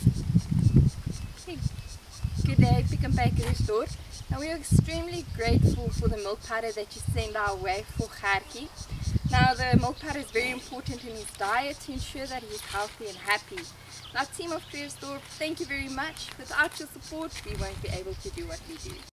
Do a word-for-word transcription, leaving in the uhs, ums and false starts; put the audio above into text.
Hey, good day, Pick n Pay Store. Now we are extremely grateful for the milk powder that you send our way for Gertjie. Now the milk powder is very important in his diet to ensure that he's healthy and happy. Now team of Kreersdorp, thank you very much. Without your support we won't be able to do what we do.